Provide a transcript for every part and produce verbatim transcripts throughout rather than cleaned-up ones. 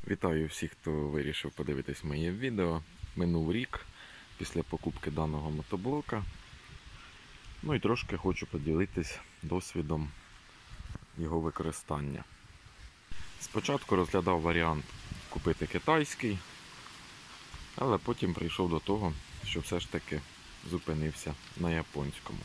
Вітаю всіх, хто вирішив подивитись моє відео. Минув рік після покупки даного мотоблока. Ну і трошки хочу поділитись досвідом його використання. Спочатку розглядав варіант купити китайський, але потім прийшов до того, що все ж таки зупинився на японському.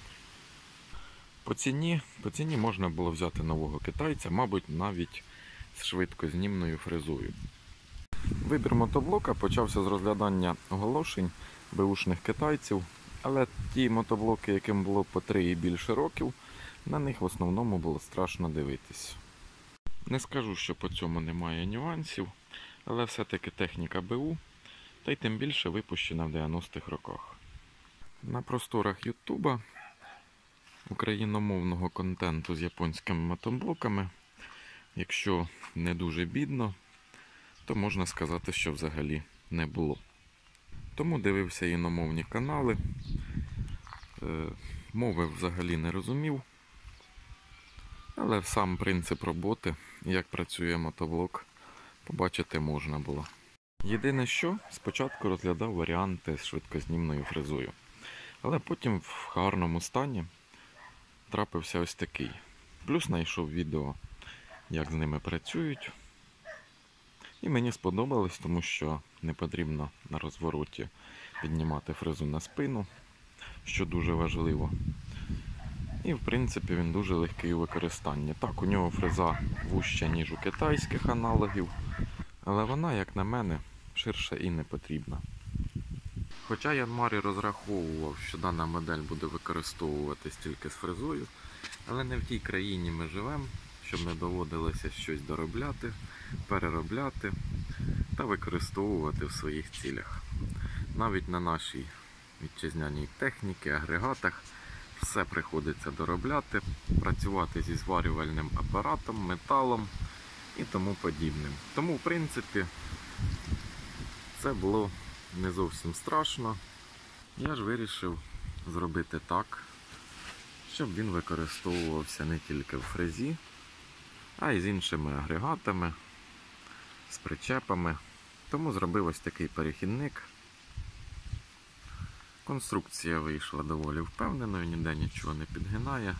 По ціні, по ціні можна було взяти нового китайця, мабуть, навіть з швидкознімною фрезою. Вибір мотоблока почався з розглядання оголошень беушних китайців, але ті мотоблоки, яким було по три і більше років, на них в основному було страшно дивитись. Не скажу, що по цьому немає нюансів, але все-таки техніка БУ, та й тим більше випущена в дев'яностих роках. На просторах Ютуба україномовного контенту з японськими мотоблоками, якщо не дуже бідно, то можна сказати, що взагалі не було. Тому дивився іномовні канали, мови взагалі не розумів, але сам принцип роботи, як працює мотоблок, побачити можна було. Єдине що, спочатку розглядав варіанти з швидкознімною фрезою, але потім в гарному стані трапився ось такий. Плюс знайшов відео, як з ними працюють. І мені сподобалось, тому що не потрібно на розвороті піднімати фрезу на спину, що дуже важливо. І в принципі він дуже легкий у використанні. Так, у нього фреза вужча, ніж у китайських аналогів, але вона, як на мене, ширша і не потрібна. Хоча Янмарі розраховував, що дана модель буде використовуватись тільки з фрезою, але не в тій країні ми живемо, щоб не доводилося щось доробляти, переробляти та використовувати в своїх цілях. Навіть на нашій вітчизняній техніці, агрегатах все приходиться доробляти, працювати зі зварювальним апаратом, металом і тому подібним. Тому, в принципі, це було не зовсім страшно. Я ж вирішив зробити так, щоб він використовувався не тільки в фрезі, а й з іншими агрегатами, з причепами. Тому зробив ось такий перехідник. Конструкція вийшла доволі впевненою, ніде нічого не підгинає.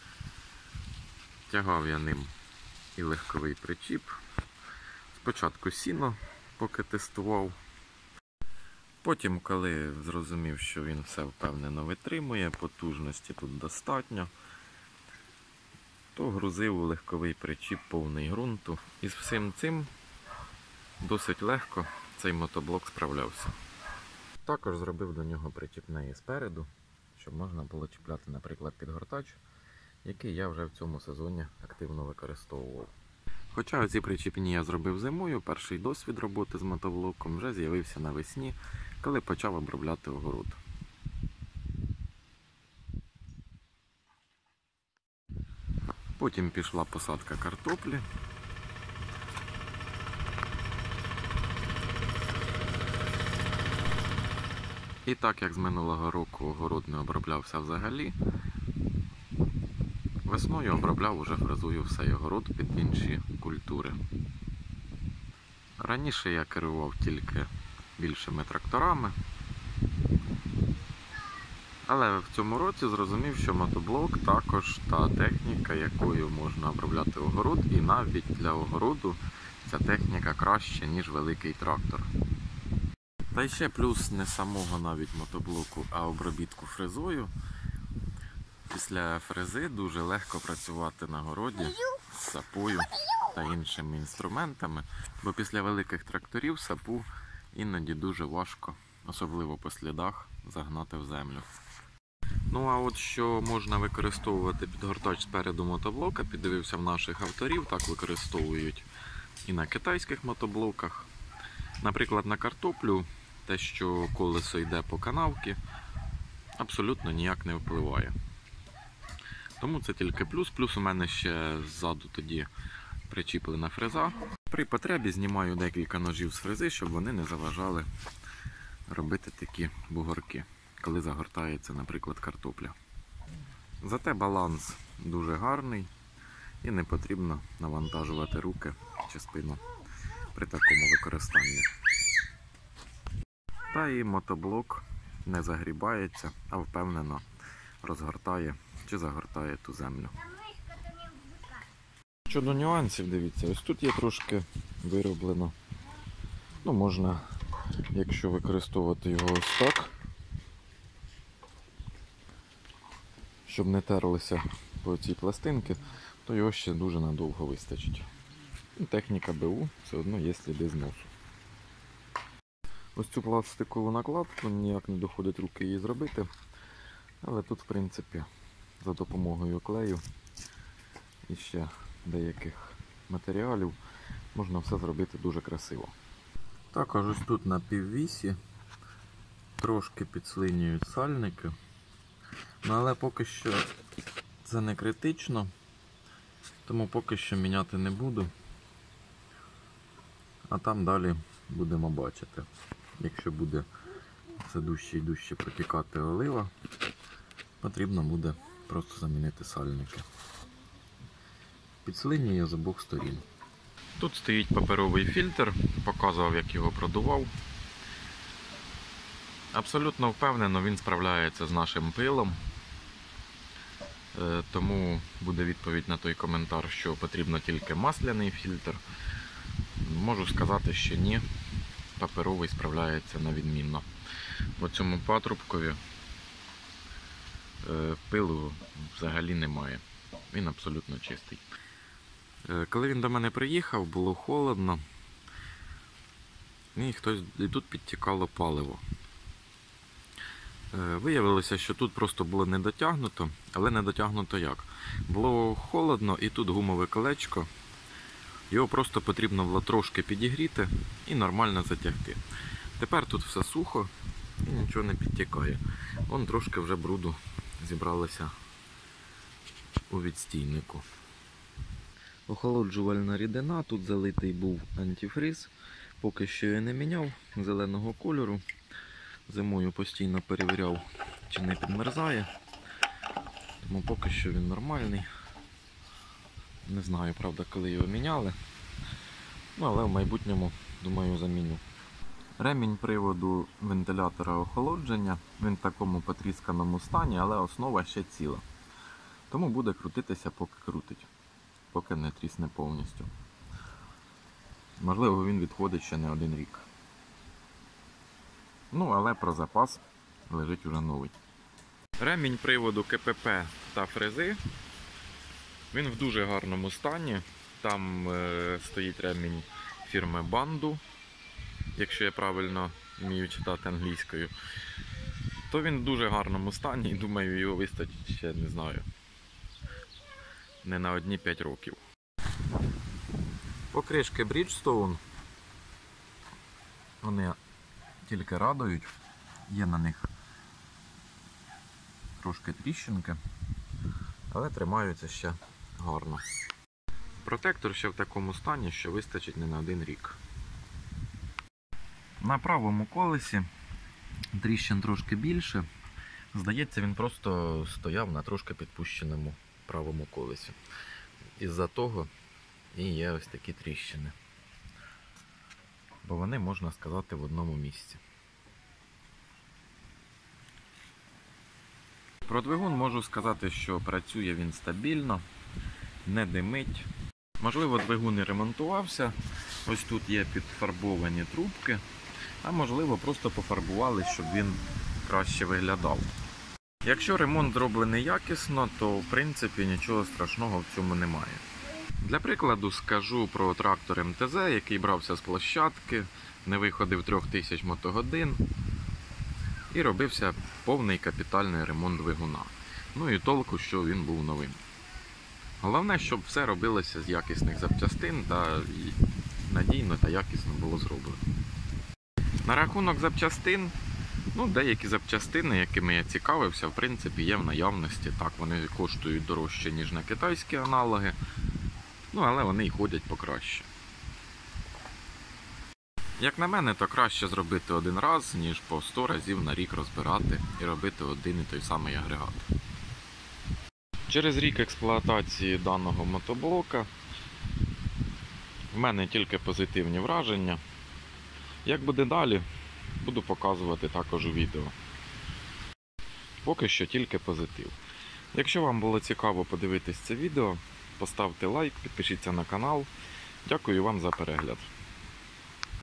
Тягав я ним і легковий причіп. Спочатку сіно, поки тестував. Потім, коли зрозумів, що він все впевнено витримує, потужності тут достатньо, то грузив у легковий причіп повний ґрунту. І з всім цим досить легко цей мотоблок справлявся. Також зробив до нього причіпне і спереду, щоб можна було чіпляти, наприклад, підгортач, який я вже в цьому сезоні активно використовував. Хоча ці причіпні я зробив зимою, перший досвід роботи з мотоблоком вже з'явився навесні, коли почав обробляти огород. Потім пішла посадка картоплі. І так як з минулого року огород не оброблявся взагалі, весною обробляв уже фрезою всей огород під інші культури. Раніше я керував тільки більшими тракторами, але в цьому році зрозумів, що мотоблок також та техніка, якою можна обробляти огород, і навіть для огороду ця техніка краще, ніж великий трактор. Та й ще плюс не самого навіть мотоблоку, а обробітку фрезою. Після фрези дуже легко працювати на городі з сапою та іншими інструментами, бо після великих тракторів сапу іноді дуже важко, особливо по слідах, загнати в землю. Ну а от що можна використовувати підгортач спереду мотоблока, піддивився в наших авторів, так використовують і на китайських мотоблоках. Наприклад, на картоплю те, що колесо йде по канавці, абсолютно ніяк не впливає. Тому це тільки плюс. Плюс у мене ще ззаду тоді причіплена фреза. При потребі знімаю декілька ножів з фрези, щоб вони не заважали робити такі бугорки, коли загортається, наприклад, картопля. Зате баланс дуже гарний і не потрібно навантажувати руки чи спину при такому використанні. Та і мотоблок не загрібається, а впевнено розгортає чи загортає ту землю. Щодо нюансів, дивіться, ось тут є трошки вироблено. Ну, можна, якщо використовувати його ось так, щоб не терлися по цій пластинки, то його ще дуже надовго вистачить. Техніка БУ, все одно є сліди зносу. Ось цю пластикову накладку, ніяк не доходять руки її зробити, але тут, в принципі, за допомогою клею і ще деяких матеріалів можна все зробити дуже красиво. Також ось тут на піввісі трошки підслинюють сальники, ну, але поки що це не критично, тому поки що міняти не буду, а там далі будемо бачити. Якщо буде все дужче і дужче протікати олива, потрібно буде просто замінити сальники. Підслинює з обох сторін. Тут стоїть паперовий фільтр, показував, як його продував. Абсолютно впевнено, він справляється з нашим пилом. Тому буде відповідь на той коментар, що потрібно тільки масляний фільтр. Можу сказати, що ні, паперовий справляється на відмінно. По цьому патрубкові пилу взагалі немає. Він абсолютно чистий. Коли він до мене приїхав, було холодно, і, хтось, і тут підтікало паливо. Виявилося, що тут просто було не дотягнуто, але не дотягнуто як? Було холодно і тут гумове колечко, його просто потрібно було трошки підігріти і нормально затягти. Тепер тут все сухо і нічого не підтікає. Вон трошки вже бруду зібралося у відстійнику. Охолоджувальна рідина, тут залитий був антифриз, поки що я не міняв, зеленого кольору. Зимою постійно перевіряв, чи не підмерзає, тому поки що він нормальний. Не знаю, правда, коли його міняли, ну, але в майбутньому, думаю, заміню. Ремінь приводу вентилятора охолодження, він в такому потрісканому стані, але основа ще ціла. Тому буде крутитися, поки крутить, поки не трісне повністю. Можливо, він відходить ще не один рік. Ну, але про запас лежить уже новий. Ремінь приводу КПП та фрези, він в дуже гарному стані. Там е, стоїть ремінь фірми Банду, якщо я правильно вмію читати англійською. То він в дуже гарному стані і думаю, його вистачить ще, не знаю, не на одні п'ять років. Покришки Bridgestone, вони тільки радують, є на них трошки тріщинки, але тримаються ще гарно. Протектор ще в такому стані, що вистачить не на один рік. На правому колесі тріщин трошки більше. Здається, він просто стояв на трошки підпущеному правому колесі. Із-за того і є ось такі тріщини. Бо вони, можна сказати, в одному місці. Про двигун можу сказати, що працює він стабільно, не димить. Можливо, двигун і ремонтувався. Ось тут є підфарбовані трубки. А можливо, просто пофарбували, щоб він краще виглядав. Якщо ремонт зроблений якісно, то в принципі нічого страшного в цьому немає. Для прикладу скажу про трактор Ем Те Зе, який брався з площадки, не виходив трьох тисяч мотогодин і робився повний капітальний ремонт двигуна. Ну і толку, що він був новим. Головне, щоб все робилося з якісних запчастин та надійно та якісно було зроблено. На рахунок запчастин, ну, деякі запчастини, якими я цікавився, в принципі, є в наявності. Так, вони коштують дорожче, ніж на китайські аналоги, ну, але вони й ходять покраще. Як на мене, то краще зробити один раз, ніж по сто разів на рік розбирати і робити один і той самий агрегат. Через рік експлуатації даного мотоблока В мене тільки позитивні враження. Як буде далі, буду показувати також у відео. Поки що тільки позитив. Якщо вам було цікаво подивитись це відео, поставте лайк, підпишіться на канал. Дякую вам за перегляд.